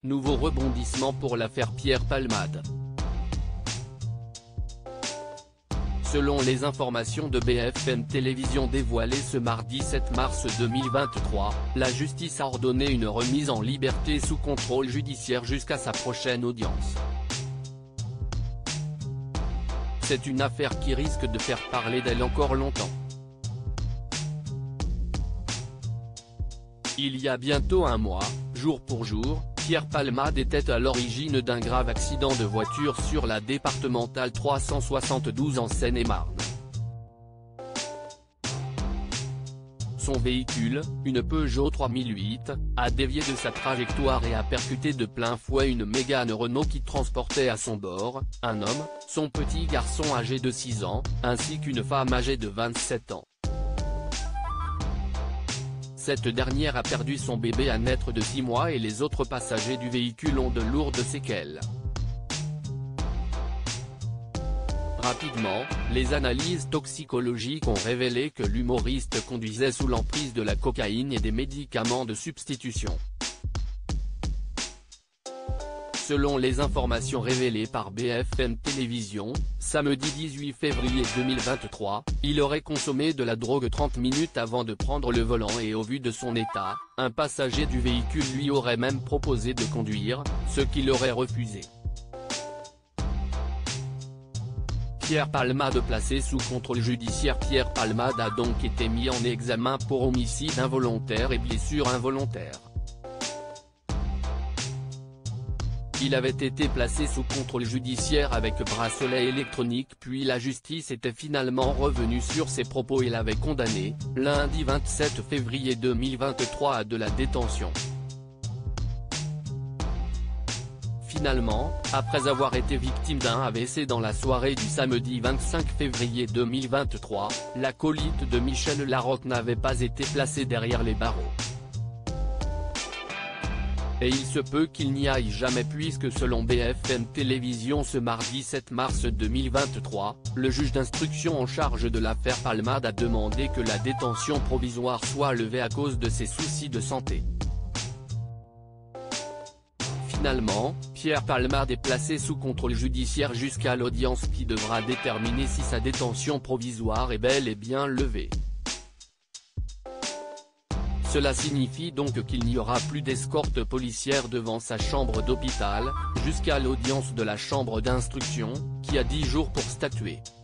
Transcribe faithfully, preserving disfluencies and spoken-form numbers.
nouveau rebondissement pour l'affaire Pierre Palmade. Selon les informations de B F M Télévision dévoilées ce mardi sept mars deux mille vingt-trois, la justice a ordonné une remise en liberté sous contrôle judiciaire jusqu'à sa prochaine audience. C'est une affaire qui risque de faire parler d'elle encore longtemps. Il y a bientôt un mois, jour pour jour, Pierre Palmade était à l'origine d'un grave accident de voiture sur la départementale trois cent soixante-douze en Seine-et-Marne. Son véhicule, une Peugeot trois mille huit, a dévié de sa trajectoire et a percuté de plein fouet une Mégane Renault qui transportait à son bord un homme, son petit garçon âgé de six ans, ainsi qu'une femme âgée de vingt-sept ans. Cette dernière a perdu son bébé à naître de six mois et les autres passagers du véhicule ont de lourdes séquelles. Rapidement, les analyses toxicologiques ont révélé que l'humoriste conduisait sous l'emprise de la cocaïne et des médicaments de substitution. Selon les informations révélées par B F M Télévision, samedi dix-huit février deux mille vingt-trois, il aurait consommé de la drogue trente minutes avant de prendre le volant et au vu de son état, un passager du véhicule lui aurait même proposé de conduire, ce qu'il aurait refusé. Pierre Palmade placé sous contrôle judiciaire. Pierre Palmade a donc été mis en examen pour homicide involontaire et blessure involontaire. Il avait été placé sous contrôle judiciaire avec bracelet électronique puis la justice était finalement revenue sur ses propos et l'avait condamné, lundi vingt-sept février deux mille vingt-trois à de la détention. Finalement, après avoir été victime d'un A V C dans la soirée du samedi vingt-cinq février deux mille vingt-trois, l'acolyte de Michel Larocque n'avait pas été placé derrière les barreaux. Et il se peut qu'il n'y aille jamais puisque selon B F M Télévision ce mardi sept mars deux mille vingt-trois, le juge d'instruction en charge de l'affaire Palmade a demandé que la détention provisoire soit levée à cause de ses soucis de santé. Finalement, Pierre Palmade est placé sous contrôle judiciaire jusqu'à l'audience qui devra déterminer si sa détention provisoire est bel et bien levée. Cela signifie donc qu'il n'y aura plus d'escorte policière devant sa chambre d'hôpital, jusqu'à l'audience de la chambre d'instruction, qui a dix jours pour statuer.